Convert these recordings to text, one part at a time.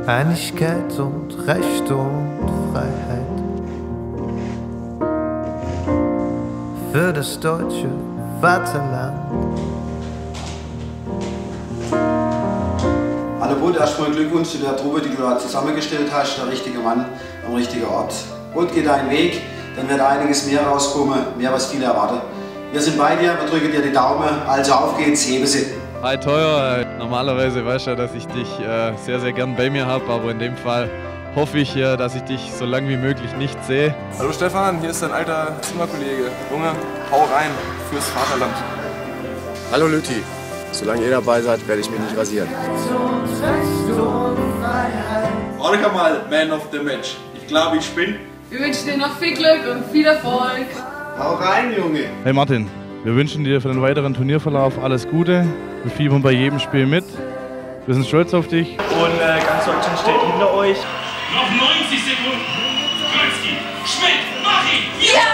Einigkeit und Recht und Freiheit. Für das deutsche Vaterland. Hallo Bruder, erstmal Glückwunsch zu der Truppe, die du da zusammengestellt hast. Der richtige Mann am richtigen Ort. Und geh deinen Weg, dann wird einiges mehr rauskommen, mehr was viele erwarten. Wir sind bei dir, wir drücken dir die Daumen, also auf geht's, hebe sie. Hi Teuer, normalerweise weißt du ja, dass ich dich sehr, sehr gern bei mir habe, aber in dem Fall hoffe ich, dass ich dich so lange wie möglich nicht sehe. Hallo Stefan, hier ist dein alter Zimmerkollege. Junge, hau rein fürs Vaterland. Hallo Lüthi, solange ihr dabei seid, werde ich mich nicht rasieren. Orca mal Man of the Match. Ich glaube, ich bin. Wir wünschen dir noch viel Glück und viel Erfolg. Hau rein, Junge. Hey Martin, wir wünschen dir für den weiteren Turnierverlauf alles Gute. Wir fiebern bei jedem Spiel mit. Wir sind stolz auf dich. Und ganz Deutschland steht hinter euch. Noch 90 Sekunden. Grönski, Schmidt, mach ihn! Ja!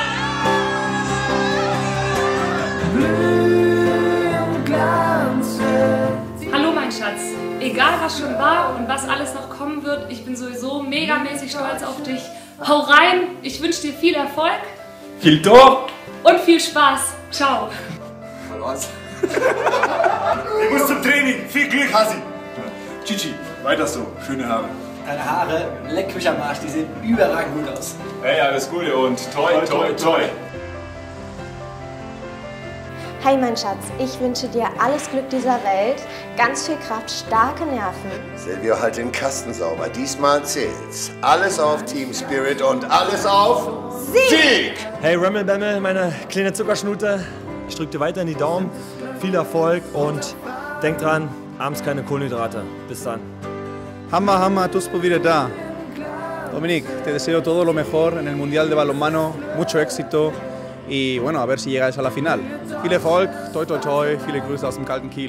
Hallo mein Schatz. Egal was schon war und was alles noch kommen wird, ich bin sowieso megamäßig stolz auf dich. Hau rein, ich wünsche dir viel Erfolg. Viel Tor! Und viel Spaß. Ciao. Ich muss zum Training. Viel Glück, Hasi. Chichi, weiter so. Schöne Haare. Deine Haare, leck mich am Arsch, die sehen überragend gut aus. Hey, alles Gute und toi, toi, toi. Hey mein Schatz, ich wünsche dir alles Glück dieser Welt, ganz viel Kraft, starke Nerven. Silvio, halt den Kasten sauber, diesmal zählt's. Alles auf Team Spirit und alles auf Sieg! Hey Rammelbammel, meine kleine Zuckerschnute. Ich drücke dir weiterhin die Daumen, viel Erfolg und denk dran, abends keine Kohlenhydrate. Bis dann. Hamma, hamma, todos por vida da. Dominic, te deseo todo lo mejor en el Mundial de Balonmano, mucho éxito y bueno, a ver si llegáis a la final. Viel Erfolg, toi toi toi, viele Grüße aus dem kalten Kiel.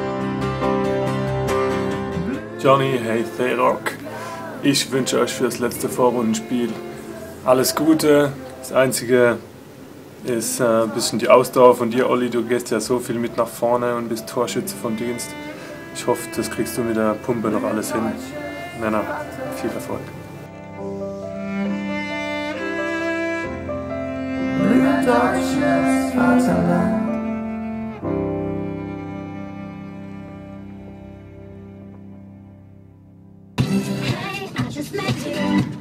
Johnny, hey Thayrock. Ich wünsche euch für das letzte Vorrundenspiel alles Gute. Das Einzige ist ein bisschen die Ausdauer von dir, Olli. Du gehst ja so viel mit nach vorne und bist Torschütze vom Dienst. Ich hoffe, das kriegst du mit der Pumpe noch alles hin. Männer, viel Erfolg. Deutsches Vaterland. Hey, I just met you.